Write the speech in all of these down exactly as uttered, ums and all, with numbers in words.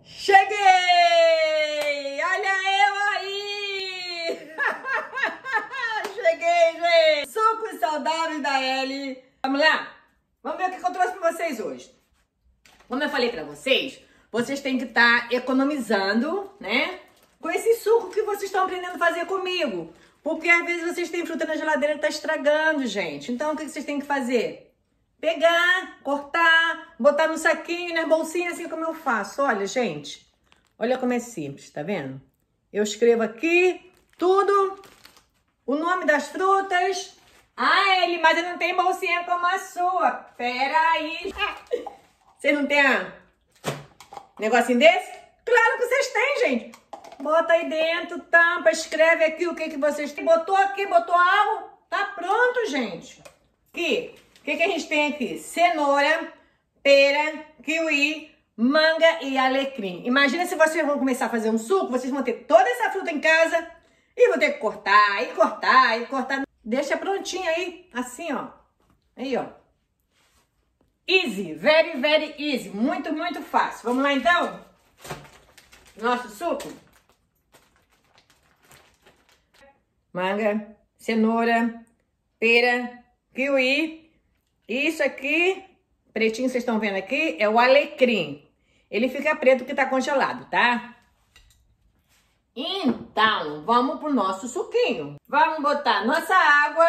Cheguei! Olha eu aí! Cheguei, gente! Sucos saudáveis da Ellie. Vamos lá? Vamos ver o que eu trouxe pra vocês hoje. Como eu falei pra vocês, vocês têm que estar economizando, né? Com esse suco que vocês estão aprendendo a fazer comigo. Porque às vezes vocês têm fruta na geladeira e tá estragando, gente. Então o que vocês têm que fazer? Pegar, cortar, botar no saquinho, nas bolsinhas, assim como eu faço. Olha, gente, olha como é simples, tá vendo? Eu escrevo aqui tudo, o nome das frutas. Ah, ele, mas eu não tenho bolsinha como a sua. Pera aí. Vocês não têm um negocinho desse? Claro que vocês têm, gente. Bota aí dentro, tampa, escreve aqui o que, que vocês têm. Botou aqui, botou algo, tá pronto, gente. Aqui. O que, que a gente tem aqui? Cenoura, pera, kiwi, manga e alecrim. Imagina se vocês vão começar a fazer um suco, vocês vão ter toda essa fruta em casa e vão ter que cortar, e cortar, e cortar. Deixa prontinho aí, assim, ó. Aí, ó. Easy, very, very easy. Muito, muito fácil. Vamos lá, então? Nosso suco. Manga, cenoura, pera, kiwi. Isso aqui, pretinho, vocês estão vendo aqui, é o alecrim. Ele fica preto porque tá congelado, tá? Então, vamos pro nosso suquinho. Vamos botar nossa água.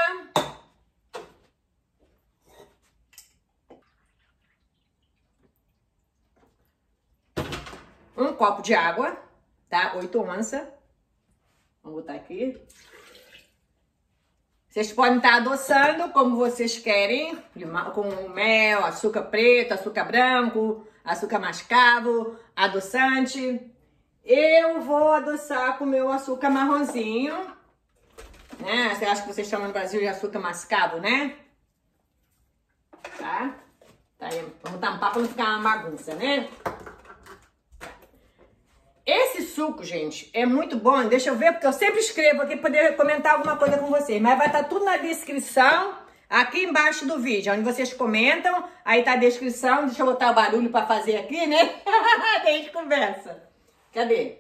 Um copo de água, tá? oito onças. Vamos botar aqui. Vocês podem estar adoçando como vocês querem, com mel, açúcar preto, açúcar branco, açúcar mascavo, adoçante. Eu vou adoçar com o meu açúcar marronzinho, né? Você acha que vocês chamam no Brasil de açúcar mascavo, né? Tá? Tá aí. Vamos tampar para não ficar uma bagunça, né? Esse suco, gente, é muito bom. Deixa eu ver, porque eu sempre escrevo aqui para poder comentar alguma coisa com vocês. Mas vai estar tudo na descrição, aqui embaixo do vídeo, onde vocês comentam. Aí tá a descrição. Deixa eu botar o barulho para fazer aqui, né? Daí a gente conversa. Cadê?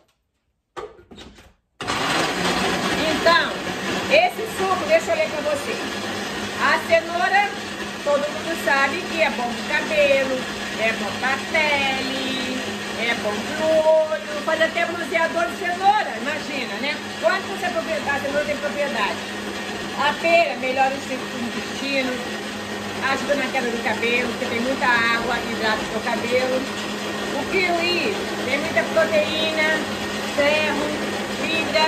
Então, esse suco, deixa eu ler para vocês. A cenoura, todo mundo sabe que é bom pro cabelo, é bom pra pele, é bom pro olho, faz até bronzeador de cenoura, imagina, né? Quanto você propriedade, a cenoura tem propriedade? A pera melhora o intestino, ajuda na queda do cabelo, porque tem muita água, hidrata o seu cabelo. O kiwi tem muita proteína, ferro, fibra.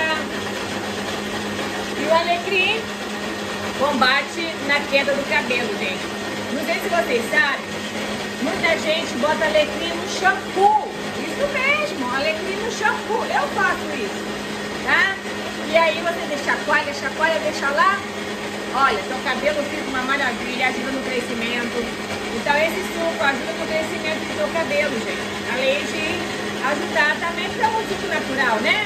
E o alecrim combate na queda do cabelo, gente. Não sei se vocês sabem, muita gente bota alecrim no shampoo. Isso mesmo, alecrim no shampoo. Eu faço isso, tá? E aí você deixa chacoalha, chacoalha, deixa lá. Olha, seu cabelo fica uma maravilha, ajuda no crescimento. Então esse suco ajuda no crescimento do seu cabelo, gente. Além de ajudar também para um suco natural, né?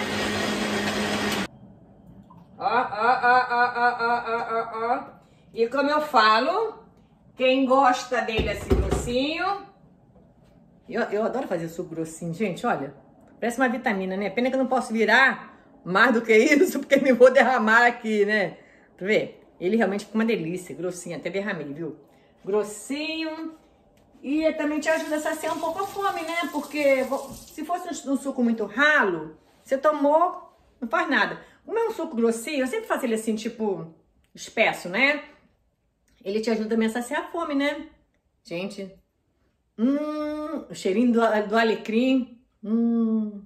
Ó, ó, ó, ó, ó, ó, ó, ó. E como eu falo, quem gosta dele assim grossinho... Eu, eu adoro fazer suco grossinho, gente, olha. Parece uma vitamina, né? Pena que eu não posso virar mais do que isso, porque me vou derramar aqui, né? Pra ver? Ele realmente fica uma delícia, grossinho. Até derramei, viu? Grossinho. E também te ajuda a saciar um pouco a fome, né? Porque se fosse um, um suco muito ralo, você tomou, não faz nada. Como é um suco grossinho, eu sempre faço ele assim, tipo, espesso, né? Ele te ajuda a me saciar a fome, né? Gente... Hum, o cheirinho do, do alecrim. Hum.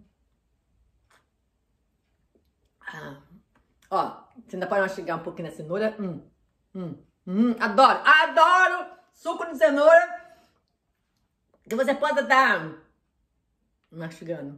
Ah. Ó, você ainda pode mastigar um pouquinho na cenoura. Hum, hum, hum. Adoro, adoro suco de cenoura. Que você pode estar mastigando.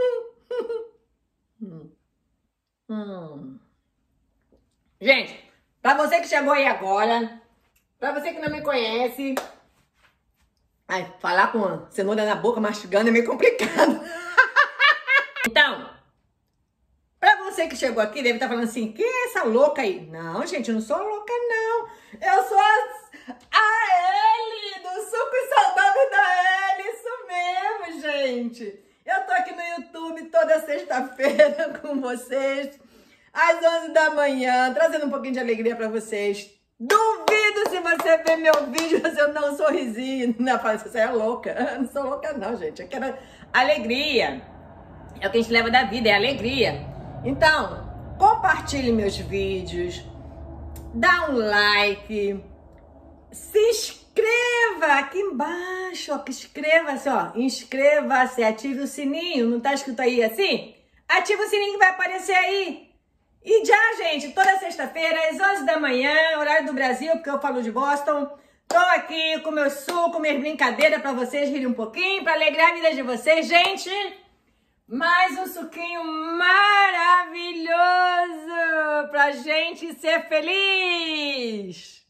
Hum. Hum. Gente, pra você que chegou aí agora, pra você que não me conhece... Ai, falar com a cenoura na boca, mastigando, é meio complicado. Então, pra você que chegou aqui, deve estar falando assim, quem é essa louca aí? Não, gente, eu não sou louca, não. Eu sou a, a Ellie, do Suco Saudável da Ellie, isso mesmo, gente. aqui no YouTube toda sexta-feira com vocês, às onze da manhã, trazendo um pouquinho de alegria pra vocês. Duvido se você ver meu vídeo, você não dá um sorrisinho. Não, fala, você é louca. Não sou louca não, gente. Eu quero alegria. É o que a gente leva da vida, é alegria. Então, compartilhe meus vídeos, dá um like, se inscreva aqui embaixo, ó, que inscreva-se, ó, inscreva-se, ative o sininho, não tá escrito aí assim? Ativa o sininho que vai aparecer aí. E já, gente, toda sexta-feira, às onze da manhã, horário do Brasil, porque eu falo de Boston, tô aqui com meu suco, minhas brincadeiras pra vocês rirem um pouquinho, pra alegrar a vida de vocês. Gente, mais um suquinho maravilhoso pra gente ser feliz!